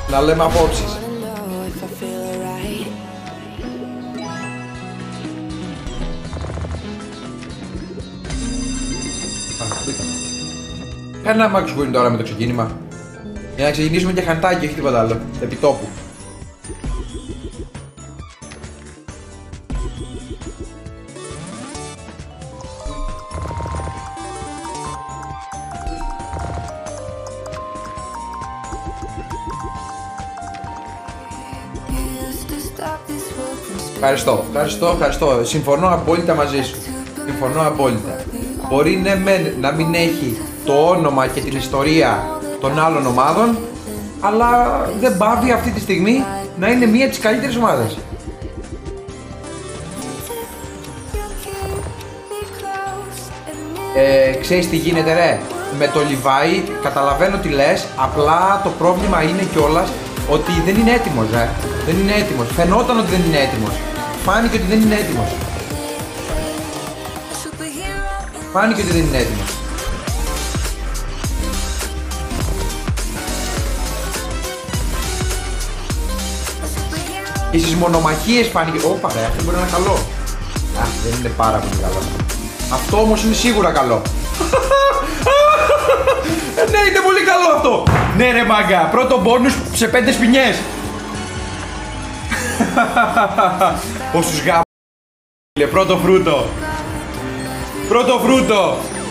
Να λέμε απόψεις. Κάνε ένα Max Win τώρα με το ξεκίνημα. Για να ξεκινήσουμε και χαντάκι, όχι τίποτα άλλο. Επιτόπου. Ευχαριστώ. Συμφωνώ απόλυτα μαζί σου. Συμφωνώ απόλυτα. Μπορεί ναι να μην έχει το όνομα και την ιστορία των άλλων ομάδων, αλλά δεν πάβει αυτή τη στιγμή να είναι μία από τις καλύτερες ομάδες. Ξέρεις τι γίνεται ρε, με το Levi καταλαβαίνω τι λες, απλά το πρόβλημα είναι κιόλας ότι δεν είναι έτοιμος ρε. Δεν είναι έτοιμος, φαινόταν ότι δεν είναι έτοιμος. Φάνηκε ότι δεν είναι έτοιμος. Φάνηκε ότι δεν είναι έτοιμος. Και στις μονομαχίες φάνηκε... Ωπα ρε, αυτό μπορεί να είναι καλό. Α, δεν είναι πάρα πολύ καλό. Αυτό όμως είναι σίγουρα καλό. Ναι, είναι πολύ καλό αυτό. Ναι ρε μάγκα, πρώτο μπόνους σε 5 σπινιές. Όσους γάμ... Πρώτο φρούτο. Πρώτο φρούτο.